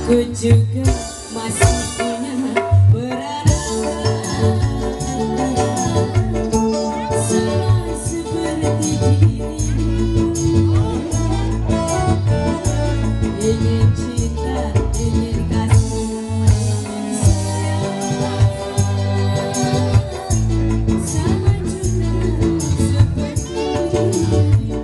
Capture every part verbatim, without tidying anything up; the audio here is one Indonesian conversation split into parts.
Aku juga masih punya berharap sama seperti dirimu. Ingin cinta, ingin kasih, ingin sayang sama juga seperti dirimu.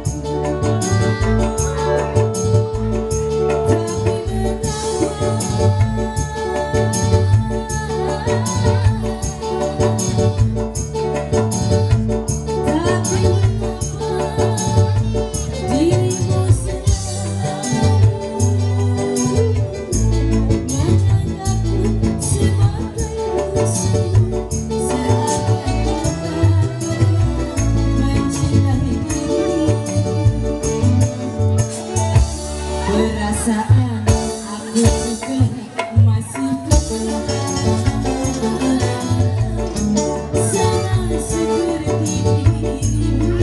Perasaan aku juga masih sama seperti dirimu.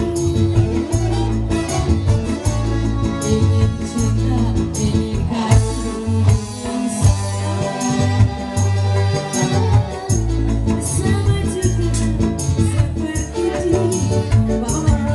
Ingin cinta, ingin kasih, ingin sayang sama juga seperti dirimu.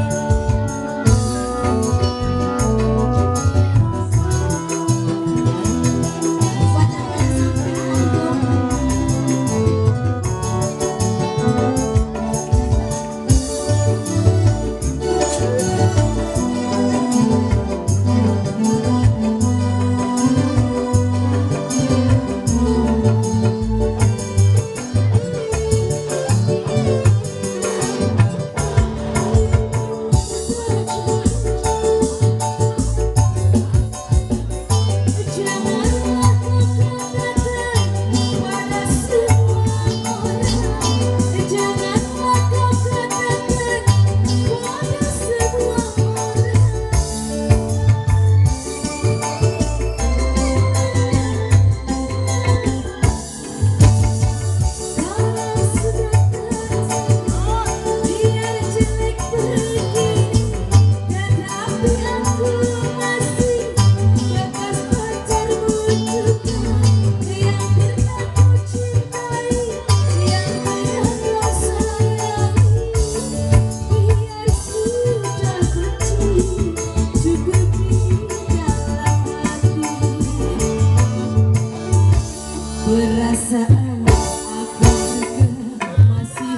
Perasaan aku juga masih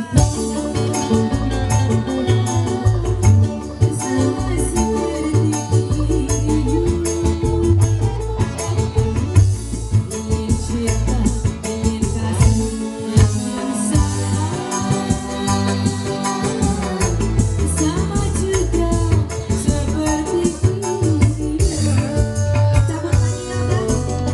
sama seperti dirimu. Ingin cinta, ingin kasih, ingin sayang sama juga seperti dirimu. Cabut lagi ya udah.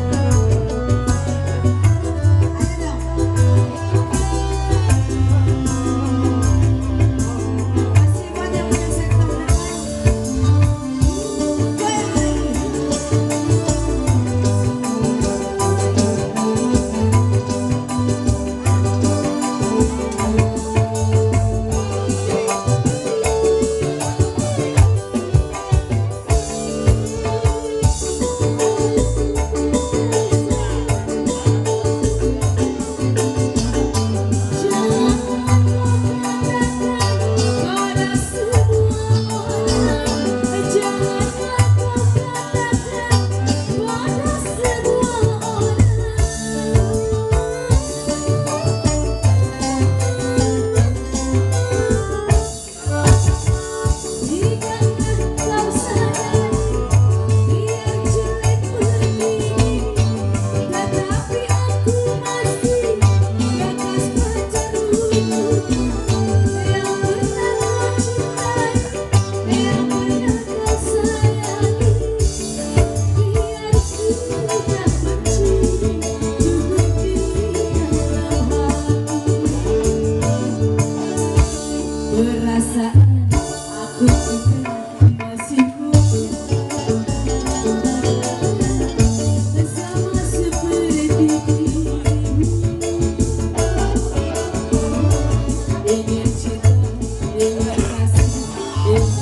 Perasaan aku juga masih sama seperti dirimu. Ingin cinta, ingin kasih, ingin